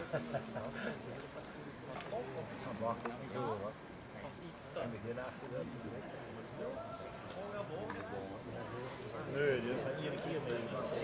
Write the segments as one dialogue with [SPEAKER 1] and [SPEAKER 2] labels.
[SPEAKER 1] Nee, die gaat iedere keer mee.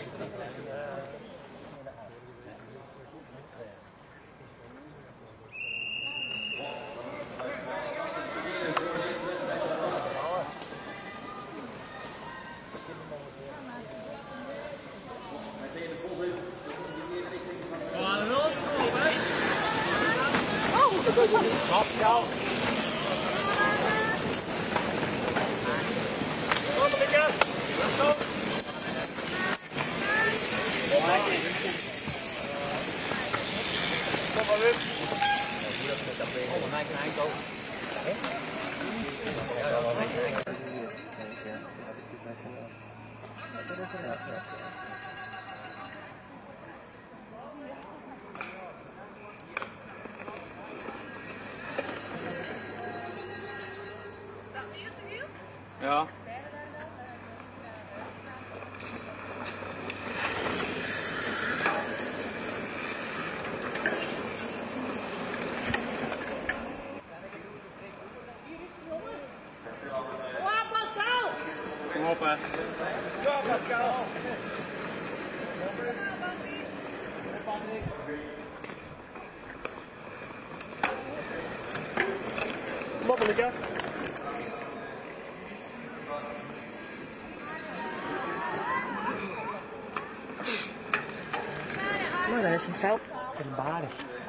[SPEAKER 2] Ja. Kom op, hè.
[SPEAKER 1] Ja, Pascal. Kom op, Lucas.
[SPEAKER 3] Maar daar is een veld. Een baris.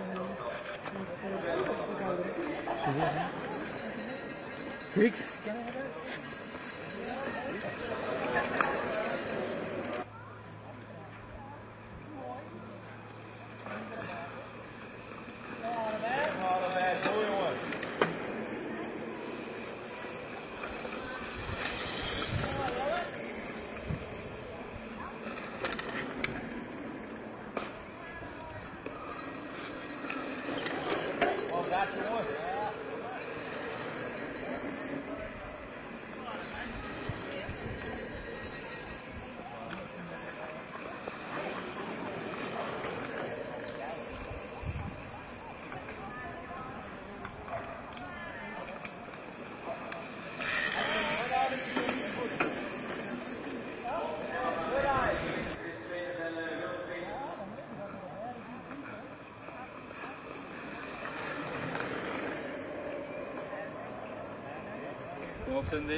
[SPEAKER 3] Niks.
[SPEAKER 2] Kom op, Cindy.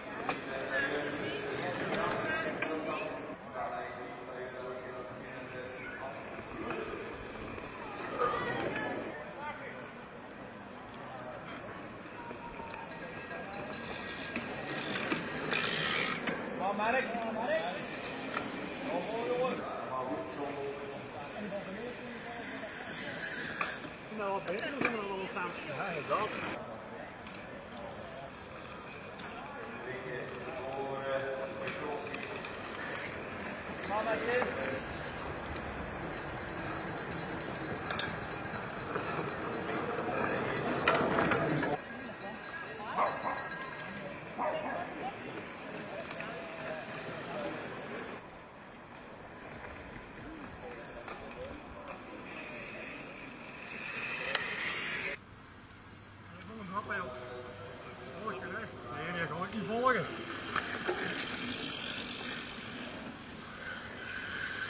[SPEAKER 1] Mark. Nou, wat beter dan we allemaal staan. Ja, inderdaad. Nee, gewoon niet volgen.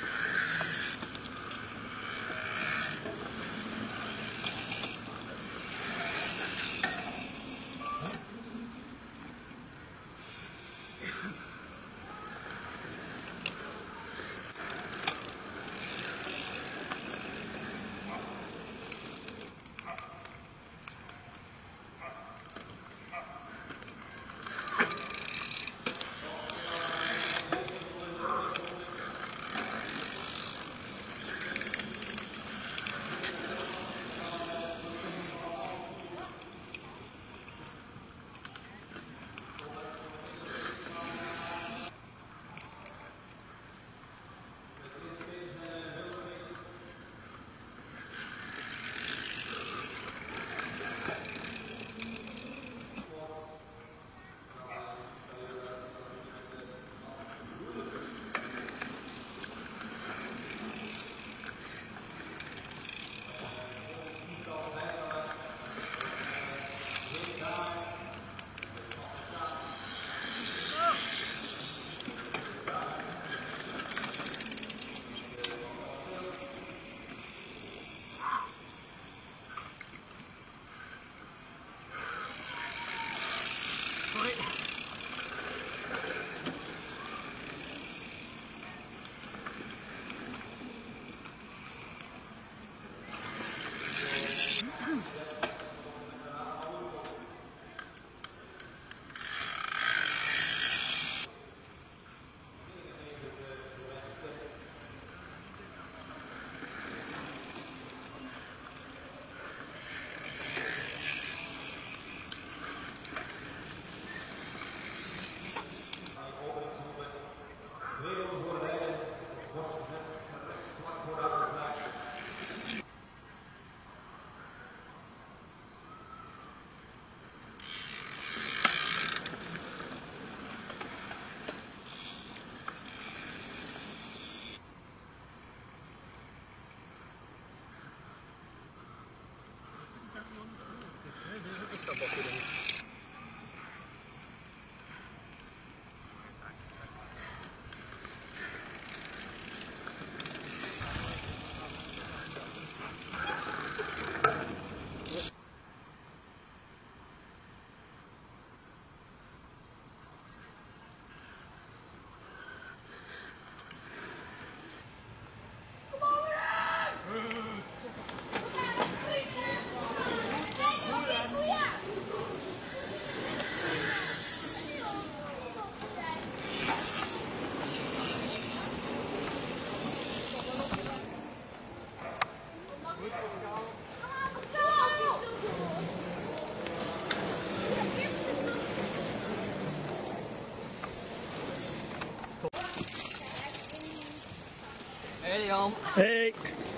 [SPEAKER 4] man.
[SPEAKER 3] Hey.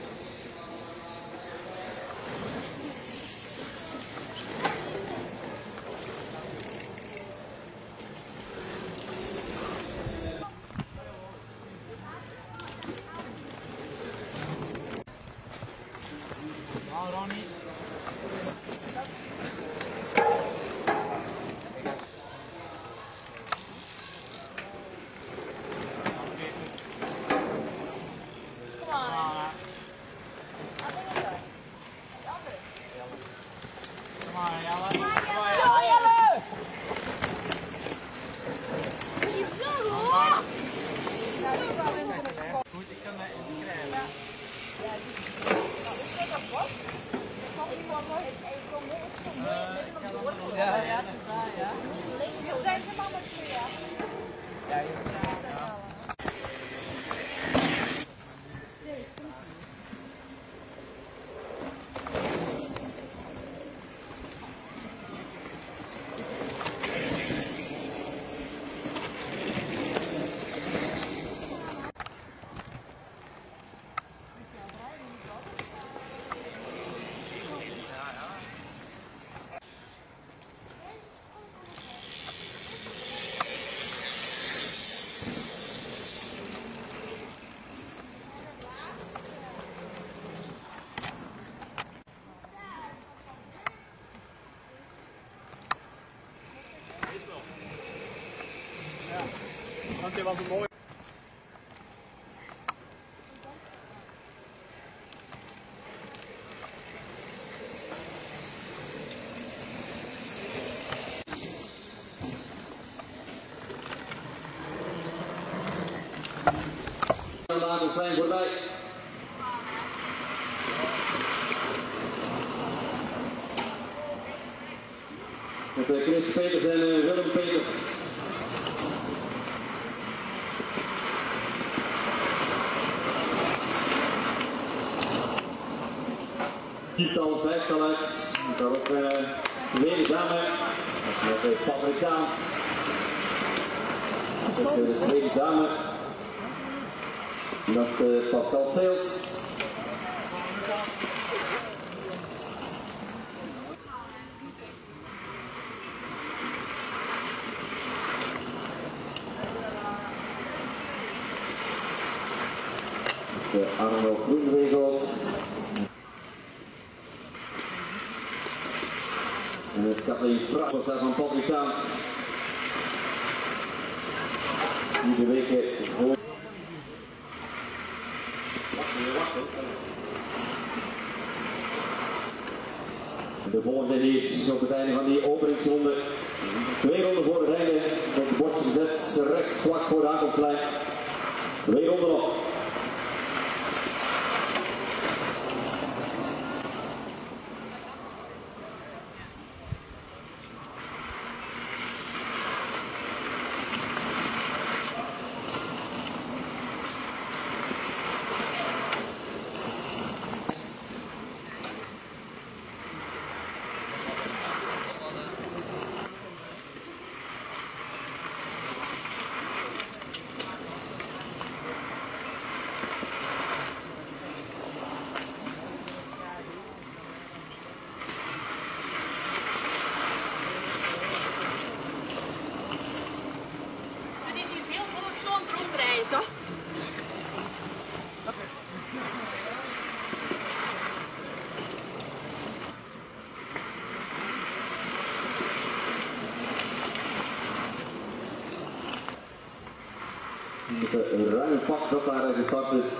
[SPEAKER 2] Nou, Ronnie. Goed, ik kan mij inschrijven.
[SPEAKER 1] Want dit was een mooi.
[SPEAKER 5] We zijn voorbij. Met Chris Peters en Willem Peters. Viertal, vijftal uit. Dan ook de tweede dame. Met de Paprikaans. De tweede dame. Dat is Pascal Seels. De Arno Groenwegel. En het Kathleen Vraag daar van Paprikaans. Die de weken voor. De volgende heet op het einde van die openingsronde. 2 ronden voor het einde. Op de bordje gezet, rechts vlak voor de aankomstlijn. 2 ronden nog. Met een ruime pak dat daar gestart is.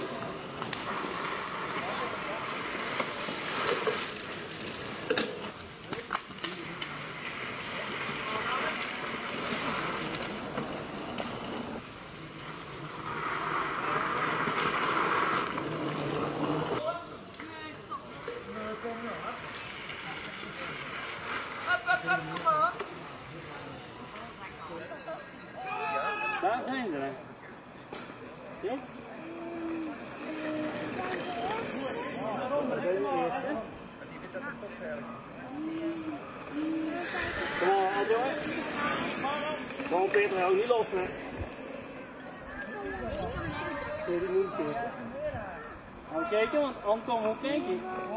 [SPEAKER 1] Daar zijn ze. Ja? Kom maar, Adjoy. Kom Peter, hou niet los. Nee, die moet ik Gaan we kijken, want Anton moet kijken.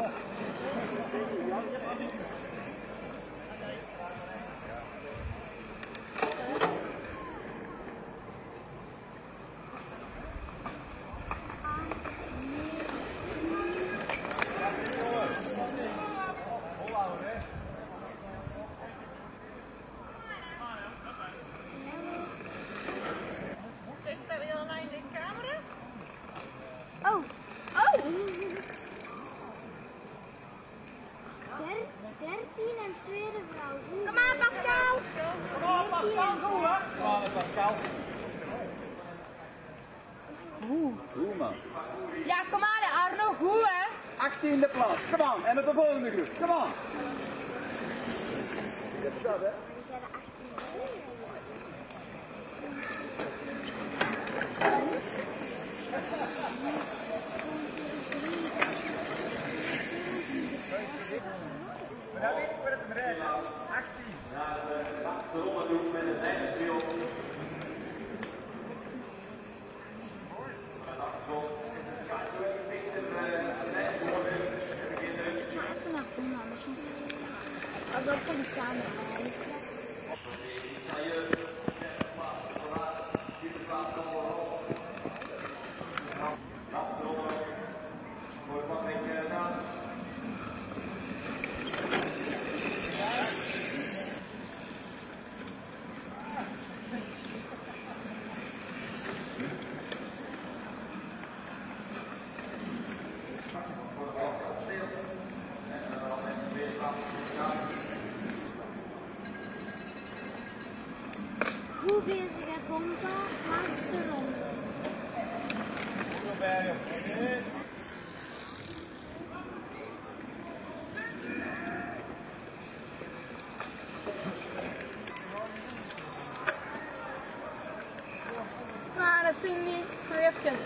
[SPEAKER 4] Oh, oh! 13 en tweede vrouw. Kom aan, Pascal!
[SPEAKER 2] Kom op, Pascal, goed hè? Kom aan, Pascal.
[SPEAKER 6] Goed man.
[SPEAKER 4] Ja, kom aan, Arno, goed hè?
[SPEAKER 6] 18e plaats, kom aan. En op de volgende groep, kom aan. Dat is dat hè?
[SPEAKER 4] Die zijn er 18.
[SPEAKER 2] Maar dat weet ik waar het rijdt. 18.
[SPEAKER 5] Ja, de laatste ronde doen met een eindigsspeel.
[SPEAKER 4] Als dat kan staan.
[SPEAKER 5] Laatste ronde voor Patrick Daan.
[SPEAKER 4] Hoe bezig het komt, laatste ronde.
[SPEAKER 7] Maar dat zien die even.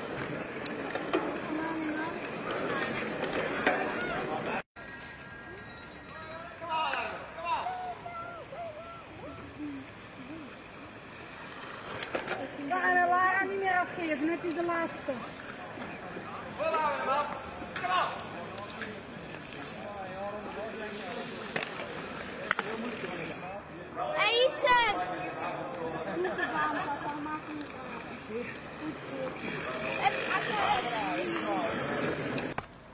[SPEAKER 7] We gaan Lara niet meer afgeven, net is de laatste.
[SPEAKER 4] Hey, Isen! Goed gedaan, papa, maak hem niet uit. Even achter.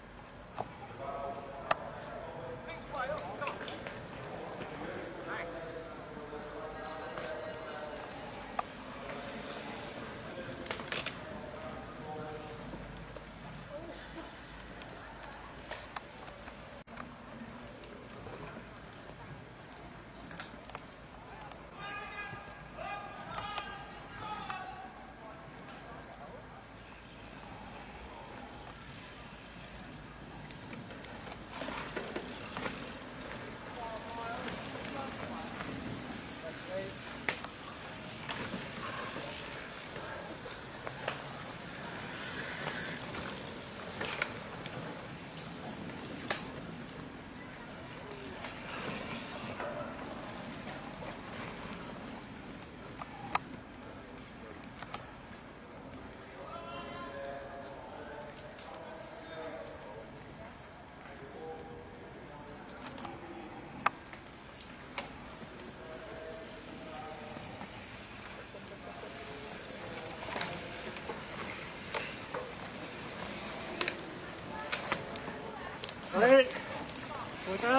[SPEAKER 1] Hey, goed aan.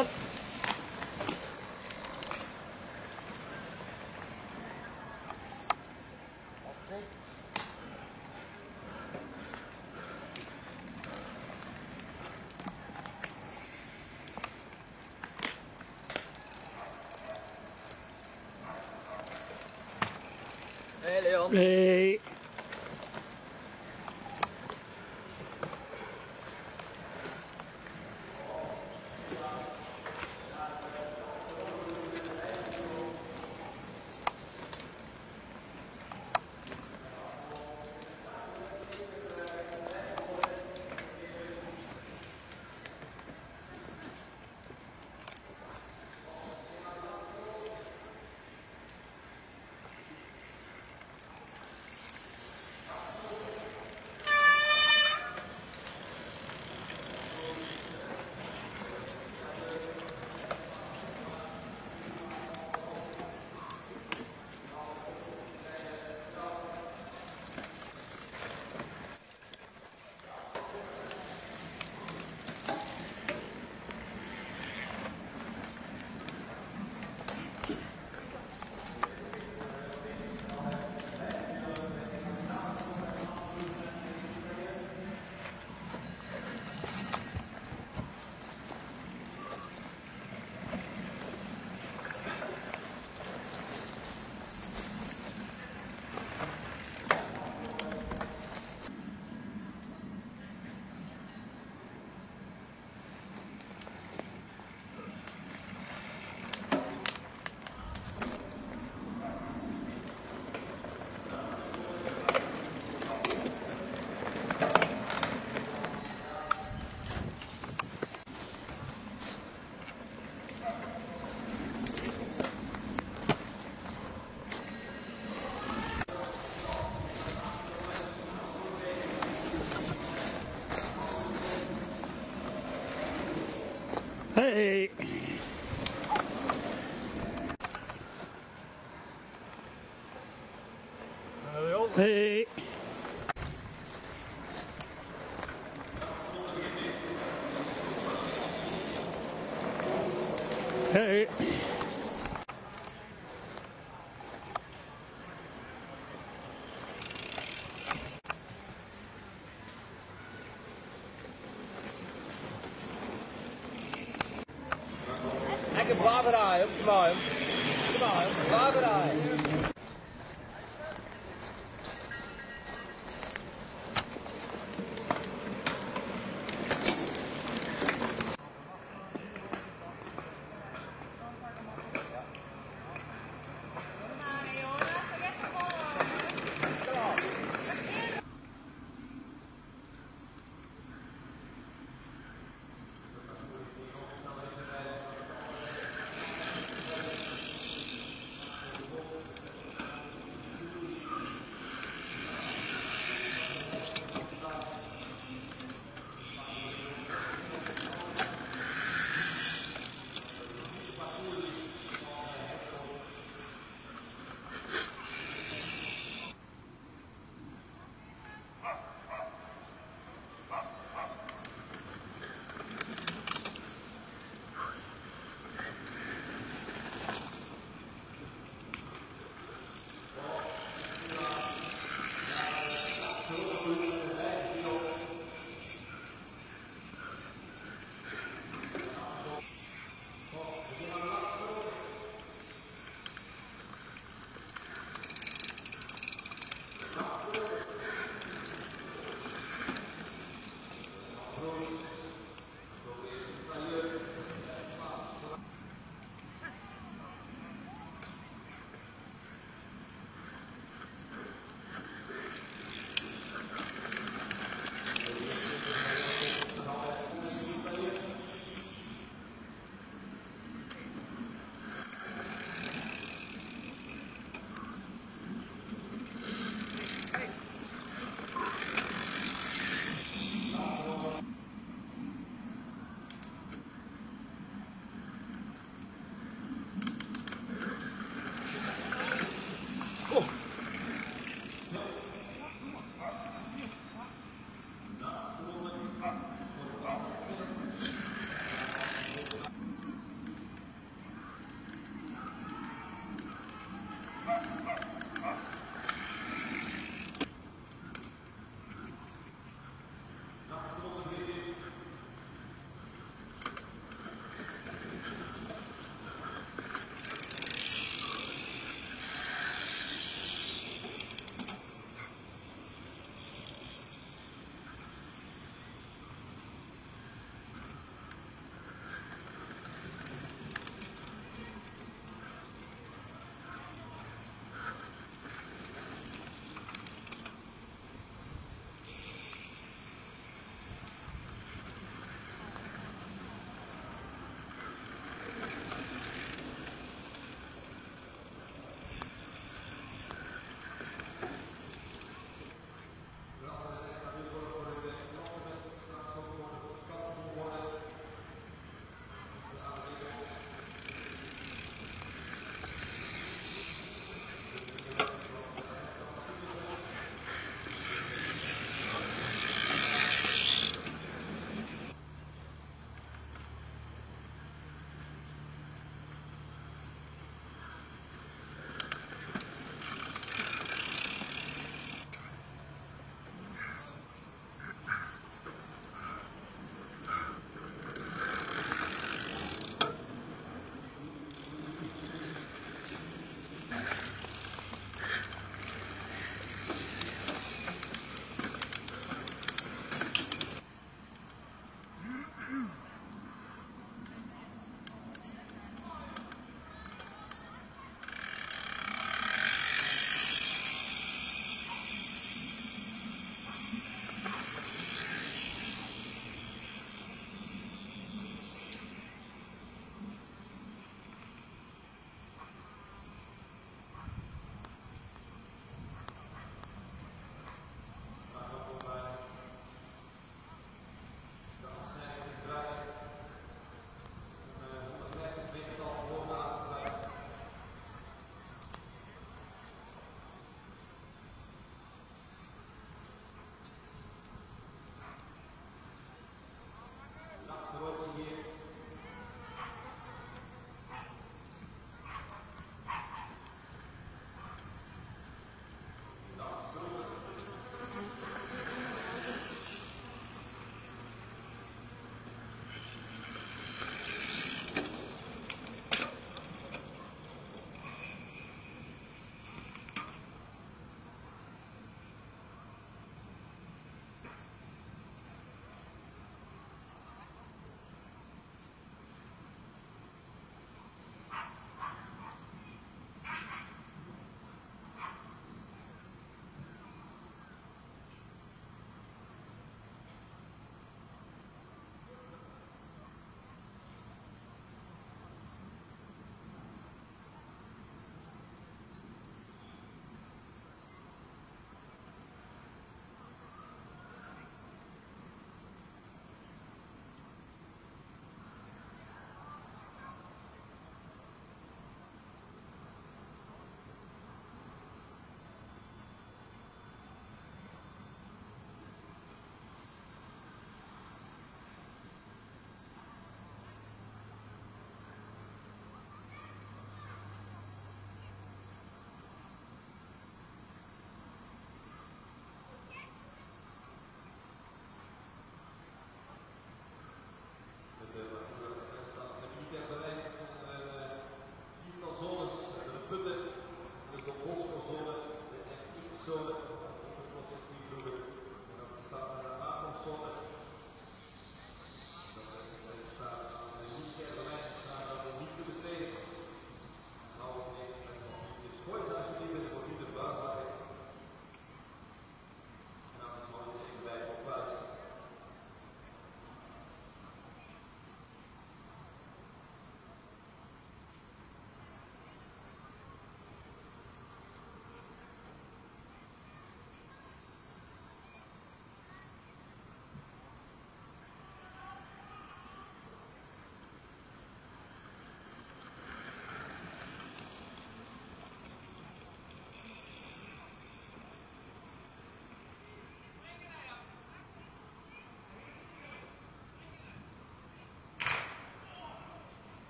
[SPEAKER 3] Hey Leon.
[SPEAKER 1] Hey. Hey. Hey. Hey.
[SPEAKER 3] Lekker bladerij, kom maar. Kom maar, bladerij.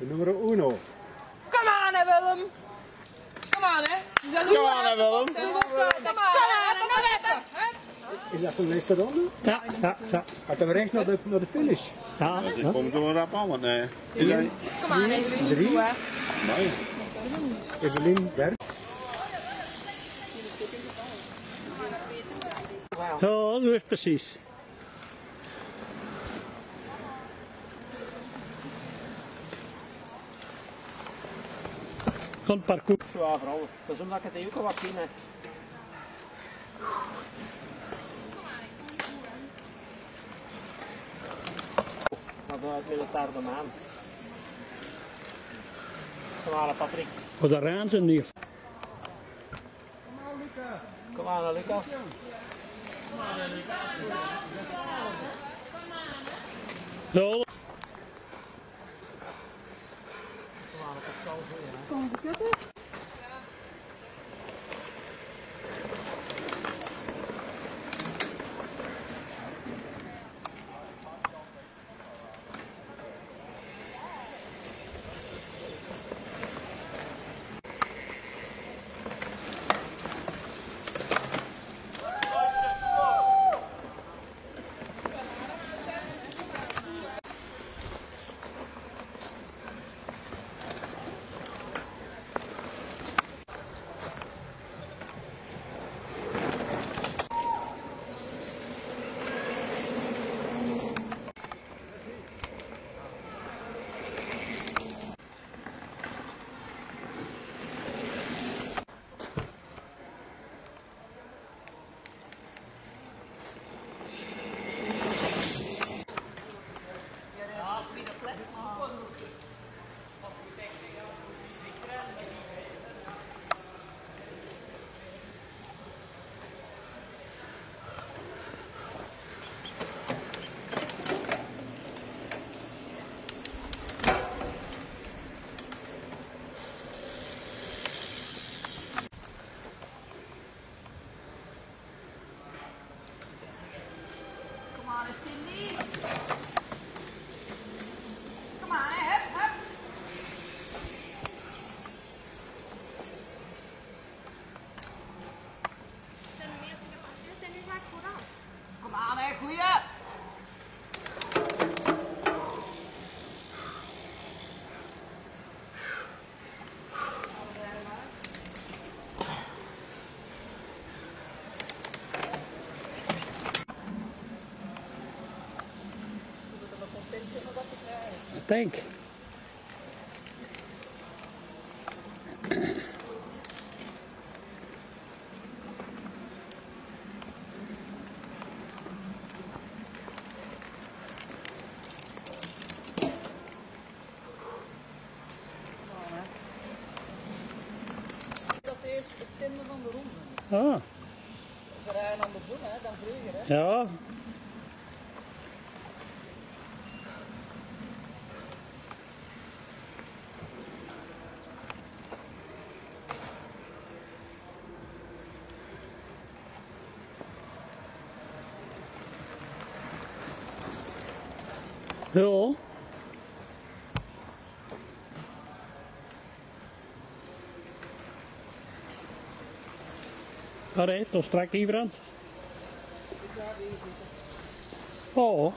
[SPEAKER 8] Numero 1.
[SPEAKER 3] Kom aan, hè, Willem. Kom aan, hè. Kom aan, hè, Willem. Kom aan, hè.
[SPEAKER 8] Is dat de laatste ronde?
[SPEAKER 9] Ja.
[SPEAKER 8] Gaat hem recht naar de finish?
[SPEAKER 9] Ja.
[SPEAKER 1] Die komt door een rap aan, want nee.
[SPEAKER 3] Kom aan, Evelien.
[SPEAKER 8] 3. Evelien, Bert.
[SPEAKER 9] Ja, zo is het precies. Van het parcours.
[SPEAKER 3] Zwaar vooral. Dat is omdat ik het ook al wat zien heb. Dat wil het daar de maan. Kom aan, Patrick.
[SPEAKER 9] Voor de ranzen niet.
[SPEAKER 3] Kom aan, Lucas.
[SPEAKER 9] Zo.
[SPEAKER 3] Kom aan, hè, goeie.
[SPEAKER 9] Ik denk.
[SPEAKER 3] Dat is het tiende van de ronde.
[SPEAKER 9] Ah.
[SPEAKER 3] Ze rijden andersom, hè, dan vleuger, hè.
[SPEAKER 9] Ja. Ja. Allee, toch strak hier, Frans. Oh.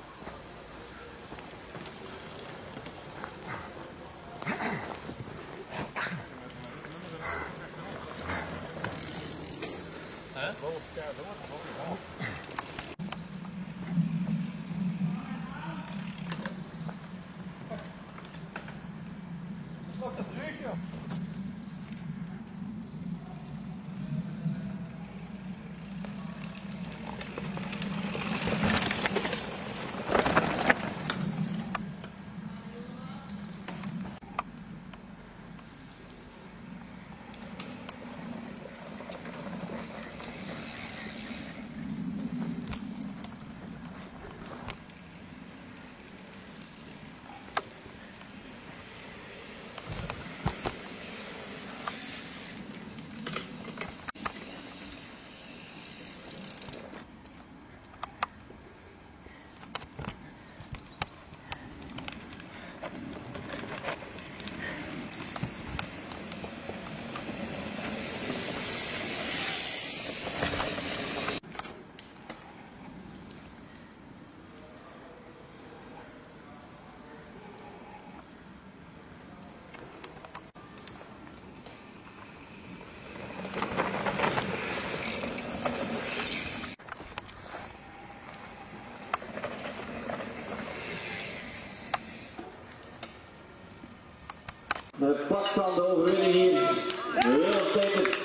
[SPEAKER 5] En pakt dan de overwinning hier. Willem Peters.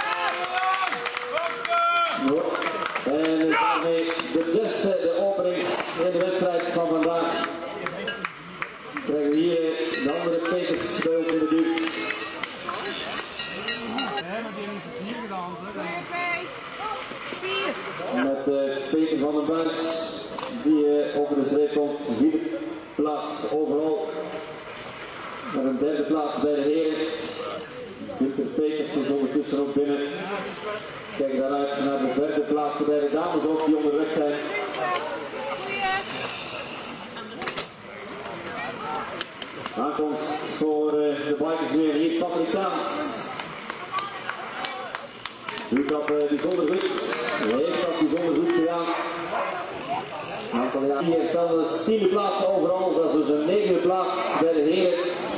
[SPEAKER 5] En daarmee de beste, de openings in de wedstrijd van vandaag. Krijgen we hier de andere Peters bij ons in de buurt. Met Peter van den Buis, die over de streep komt, 4e plaats overal. Met een 3e plaats bij de heren. Günter Peters is ondertussen ook binnen. Kijk daaruit naar de 3e plaats bij de dames ook die onderweg zijn. Aankomst voor de bikers weer hier, Patrick Kaans. Doet dat bijzonder goed. Hij heeft dat bijzonder goed gedaan. Hier staan de 10e plaats overal, dat is dus een 9e plaats bij de heren.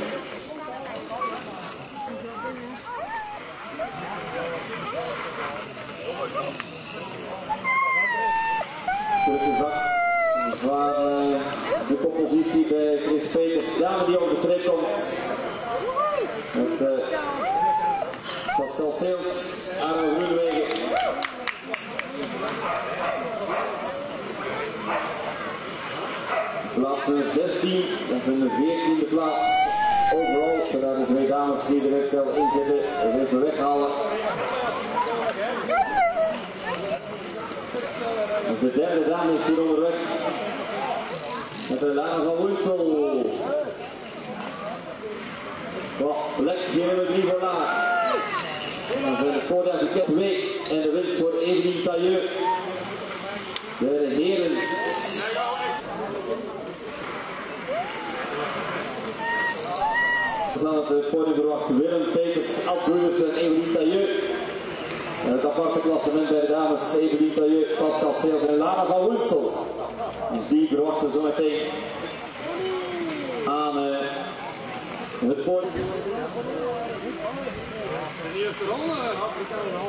[SPEAKER 5] Teruggezakt waar de koppositie bij Chris Peters. De dame die over de streep komt. Met Pascal Seels, Arno Groenewegen. Plaats nummer 16, dat is een 14e plaats overal. Zodat de 2 dames die er echt wel in zitten, even weghalen. De 3e dame is hier onderweg. Met de Lara van Woensel. Plek hier nummer 3 voor Lara. Dan zijn het voordeel de 2 en de winst voor Evelien Tailleur. De heren. Dan het podium verwacht Willem Peters, Ad Broeders en Evelien Tailleur. En het aparte klassement bij de dames Evelien Tailleur, Pascal Seels en Lara van Woensel. Dus die verwachten zo meteen aan het podium.
[SPEAKER 1] De eerste ronde had ik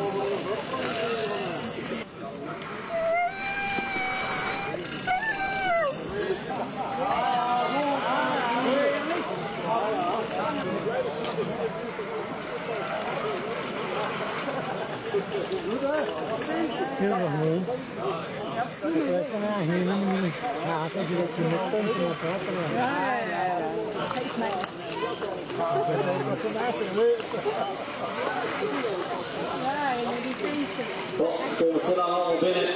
[SPEAKER 8] Heel nog niet. Ik kan eigenlijk niet. Ja, als je dat je met pompen moet hebben. Ja. Geef mij.
[SPEAKER 4] Ja, die tentje.
[SPEAKER 5] Komen ze dan allemaal binnen.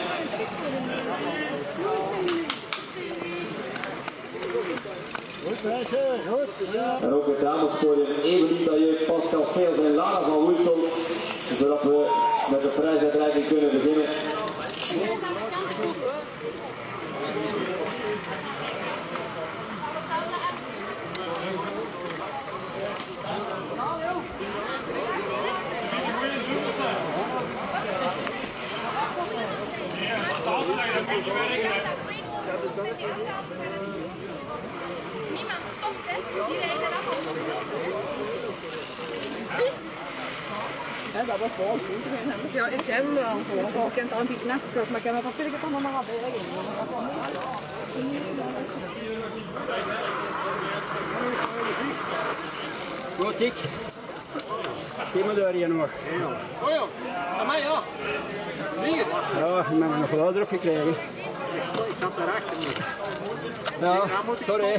[SPEAKER 5] En ook het damespodium Evelien Tailleur, Pascal Seels en Lara van Woensel. Zodat we met de prijsuitreiking kunnen beginnen.
[SPEAKER 4] Niemand stopt, hè? Iedereen eraf.
[SPEAKER 7] Ja, dat was voor ons. Ja, ik heb hem wel gewoon. Ik heb het al niet nachgekocht, maar ik heb hem natuurlijk het allemaal nog wel in.
[SPEAKER 6] Goed, Dick. Geef me daar hier nog.
[SPEAKER 2] Oh ja, aan mij ja. Zie je het?
[SPEAKER 6] Ja, ik heb nog wel erop gekregen.
[SPEAKER 2] Ik zat daarachter.
[SPEAKER 6] Ja, sorry.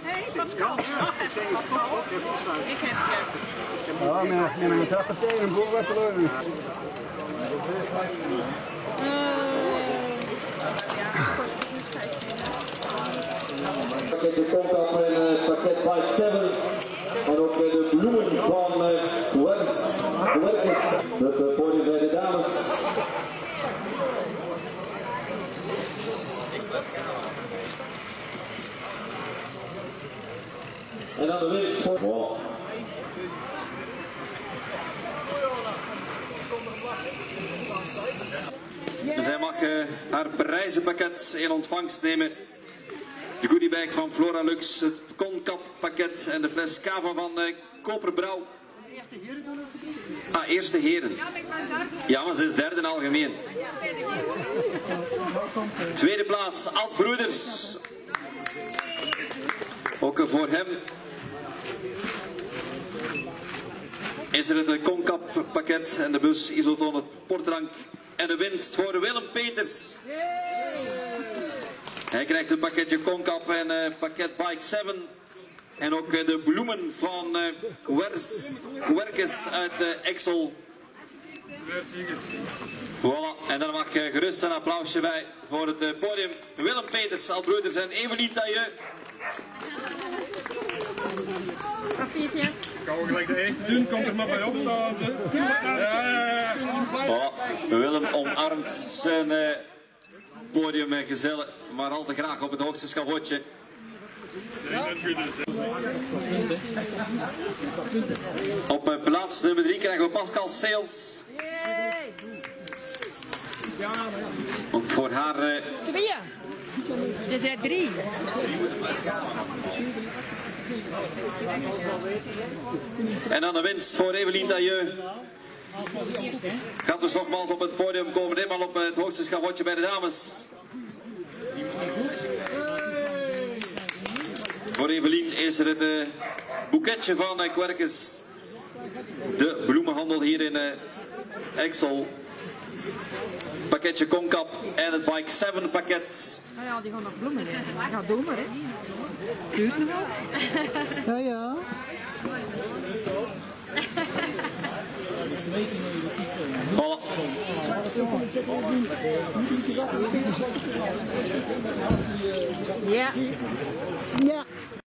[SPEAKER 6] Ja, met mijn trap tegen een boel wat verloren.
[SPEAKER 5] Pakketje komt op een pakket Bike 7. En ook de bloemen van Werkers. Het podium bij de dames. En dan de winst voor... Wow.
[SPEAKER 10] Zij mag haar prijzenpakket in ontvangst nemen. De goodiebag van Flora Lux, het Concap pakket en de fles Cava van Koperbrouw.
[SPEAKER 2] Eerste heren doen of
[SPEAKER 10] Ah, eerste heren. Ja, maar ze is derde in algemeen. Tweede plaats, Ad Broeders. Ook voor hem. is er het Concap pakket en de bus Isoton, het sportdrank en de winst voor Willem Peters. Hij krijgt een pakketje Concap en pakket Bike 7. En ook de bloemen van Quercus uit Exel. Voilà, en dan mag je gerust een applausje bij voor het podium. Willem Peters, Albroeders en Evelien Tailleux.
[SPEAKER 2] Gaan we gelijk de eerste doen, komt er maar bij opstaan. Ja.
[SPEAKER 10] Voilà, Willem omarmt zijn podiumgezellen, maar al te graag op het hoogste schavotje. Op plaats nummer 3 krijgen we Pascal Sales. Ook voor haar...
[SPEAKER 3] 2. Je zei 3.
[SPEAKER 10] En dan de winst voor Evelien Tailleux. Gaat dus nogmaals op het podium komen, ditmaal op het hoogste schavotje bij de dames. Voor Evelien is er het boeketje van Quercus, de bloemenhandel hier in Exel. Pakketje Concap en het Bike 7 pakket.
[SPEAKER 3] Nou ja, die gaan nog bloemen nemen. Ga doen maar, hè. Duurt nog wel.
[SPEAKER 7] Ja, ja.
[SPEAKER 10] Voilà.
[SPEAKER 3] Ja.
[SPEAKER 7] Ja.